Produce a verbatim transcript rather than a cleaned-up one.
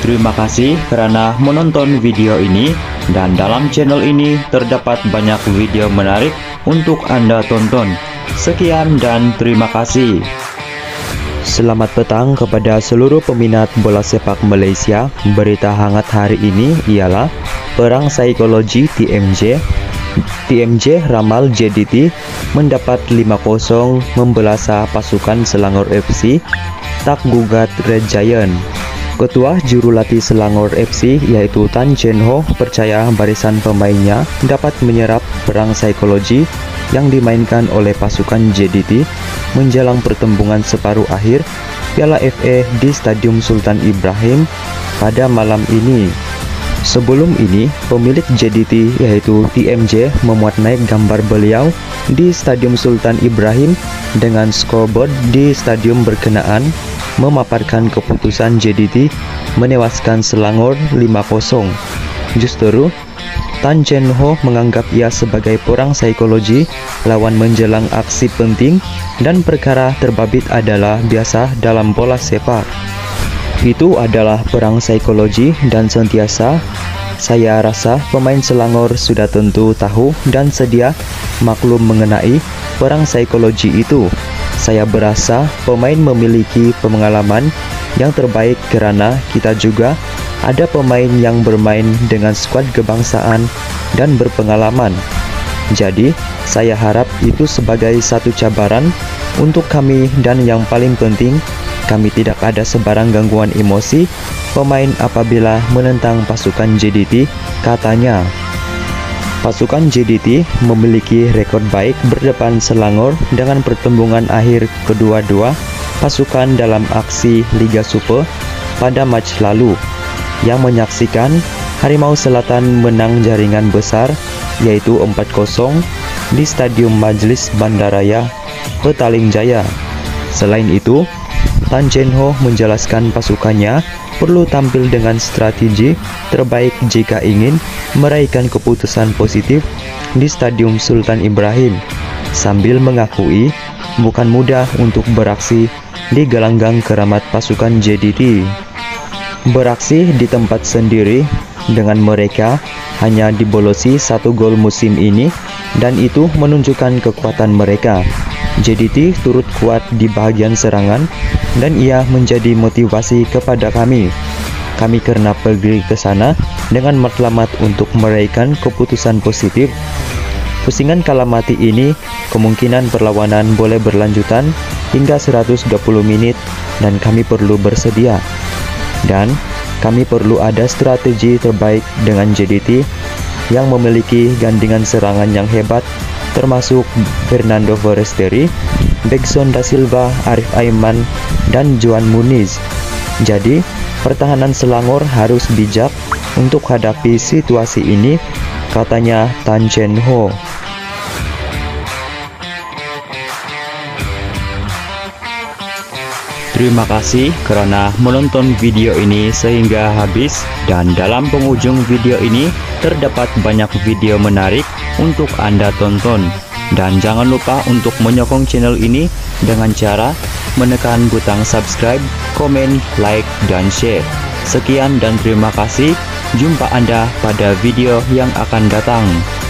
Terima kasih karena menonton video ini, dan dalam channel ini terdapat banyak video menarik untuk Anda tonton. Sekian dan terima kasih. Selamat petang kepada seluruh peminat bola sepak Malaysia. Berita hangat hari ini ialah perang psikologi T M J. T M J ramal J D T mendapat lima kosong membelasa pasukan Selangor F C tak gugat Red Giant. Ketua Jurulatih Selangor F C yaitu Tan Chen Ho percaya barisan pemainnya dapat menyerap perang psikologi yang dimainkan oleh pasukan J D T menjelang pertembungan separuh akhir Piala F A di Stadium Sultan Ibrahim pada malam ini. Sebelum ini, pemilik J D T yaitu T M J memuat naik gambar beliau di Stadium Sultan Ibrahim dengan scoreboard di stadium berkenaan memaparkan keputusan J D T menewaskan Selangor lima kosong. Justru, Tan Chen Ho menganggap ia sebagai perang psikologi lawan menjelang aksi penting dan perkara terbabit adalah biasa dalam bola sepak. Itu adalah perang psikologi dan sentiasa saya rasa pemain Selangor sudah tentu tahu dan sedia maklum mengenai perang psikologi itu. Saya berasa pemain memiliki pengalaman yang terbaik karena kita juga ada pemain yang bermain dengan skuad kebangsaan dan berpengalaman. Jadi, saya harap itu sebagai satu cabaran untuk kami dan yang paling penting, kami tidak ada sebarang gangguan emosi pemain apabila menentang pasukan J D T, katanya. Pasukan J D T memiliki rekod baik berdepan Selangor dengan pertembungan akhir kedua-dua pasukan dalam aksi Liga Super pada Mac lalu, yang menyaksikan Harimau Selatan menang jaringan besar yaitu empat kosong di Stadium Majlis Bandaraya Petaling Jaya. Selain itu, Tan Chen Ho menjelaskan pasukannya perlu tampil dengan strategi terbaik jika ingin meraihkan keputusan positif di Stadium Sultan Ibrahim, sambil mengakui bukan mudah untuk beraksi di gelanggang keramat pasukan J D T. Beraksi di tempat sendiri dengan mereka hanya dibolosi satu gol musim ini, dan itu menunjukkan kekuatan mereka. J D T turut kuat di bagian serangan dan ia menjadi motivasi kepada kami. Kami karena pergi ke sana dengan matlamat untuk meraihkan keputusan positif. Pusingan kalah mati ini kemungkinan perlawanan boleh berlanjutan hingga seratus dua puluh menit dan kami perlu bersedia. Dan kami perlu ada strategi terbaik dengan J D T yang memiliki gandingan serangan yang hebat, termasuk Fernando Forestieri, Begson da Silva, Arif Aiman, dan Juan Muniz. Jadi, pertahanan Selangor harus bijak untuk hadapi situasi ini, katanya Tan Chen Ho. Terima kasih karena menonton video ini sehingga habis, dan dalam penghujung video ini terdapat banyak video menarik untuk Anda tonton. Dan jangan lupa untuk menyokong channel ini dengan cara menekan butang subscribe, komen, like, dan share. Sekian dan terima kasih. Jumpa Anda pada video yang akan datang.